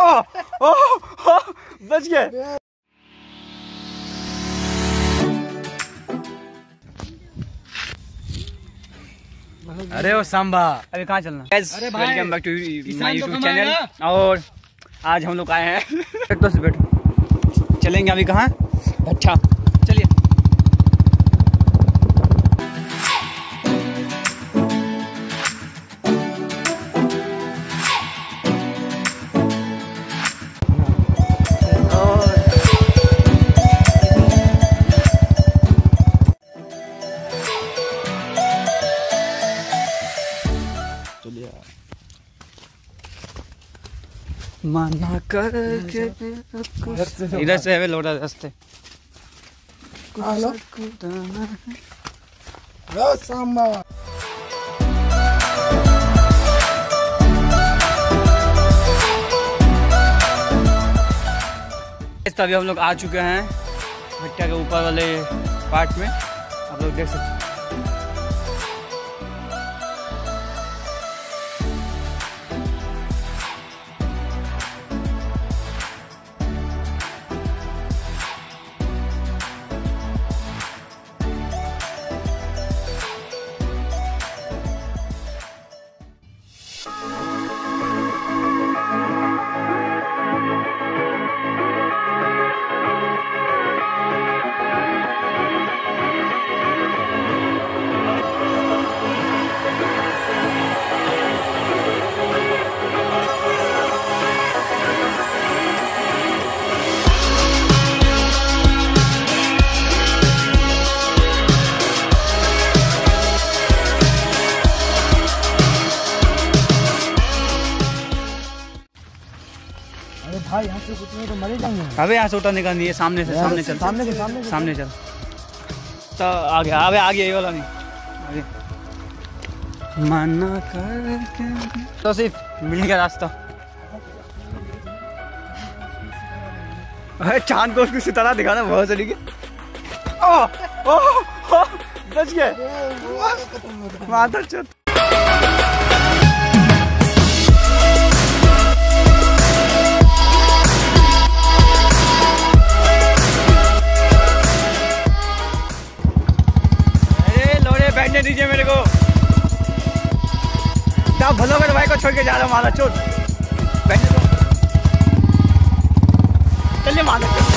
ओह ओह बच गए। अरे ओ सांबा, अरे कहाँ चलना? Welcome back to my YouTube channel. और आज हम लोग आए हैं बैठो से बैठो, चलेंगे अभी कहाँ? अच्छा चलिए। माना कर इधर से है लौटा रास्ते। अभी हम लोग आ चुके हैं भट्टा के ऊपर वाले पार्ट में, आप लोग देख सकते हैं। भाई यहाँ से कुछ नहीं तो मरे जाएंगे। अबे यहाँ से उठा निकाल दिए, सामने से सामने चल, सामने चल। तो आगे ये वाला नहीं आगे। मना कर तो सिर्फ मिल गया रास्ता। अरे चांद को उसकी सितारा दिखाना बहुत सही। बच गए माता चल। बैठने दीजिए मेरे को, क्या भलो मेरे भाई को छोड़ के जा रहा हूँ। मारा चोट, बैठने दो, चलिए मारा चोट।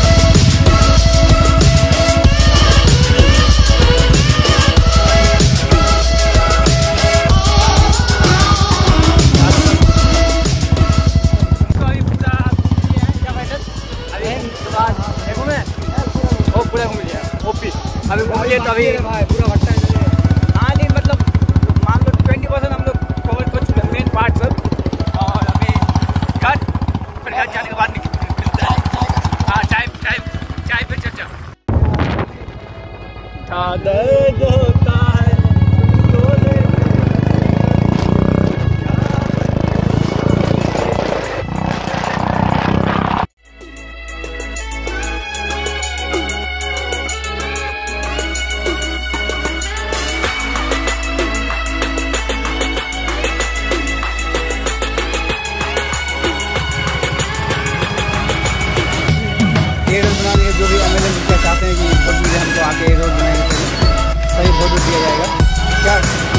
देखो मैं वो पूरा घूम लिया ओपी, अभी घूम लिया तो अभी पूरा भट्टा। हाँ नहीं मतलब मान लो 20% हम लोग कवर कर चुके हैं मेन पार्ट सब। और अभी घर फिर घर जाने के बाद मिलता है। हाँ चाय पे चर्चा दर्द होता है। ये रोड बनाने के जो भी एमएलए चाहते हैं कि हमको आके रोड बनाएंगे, सही वोट दिया जाएगा क्या।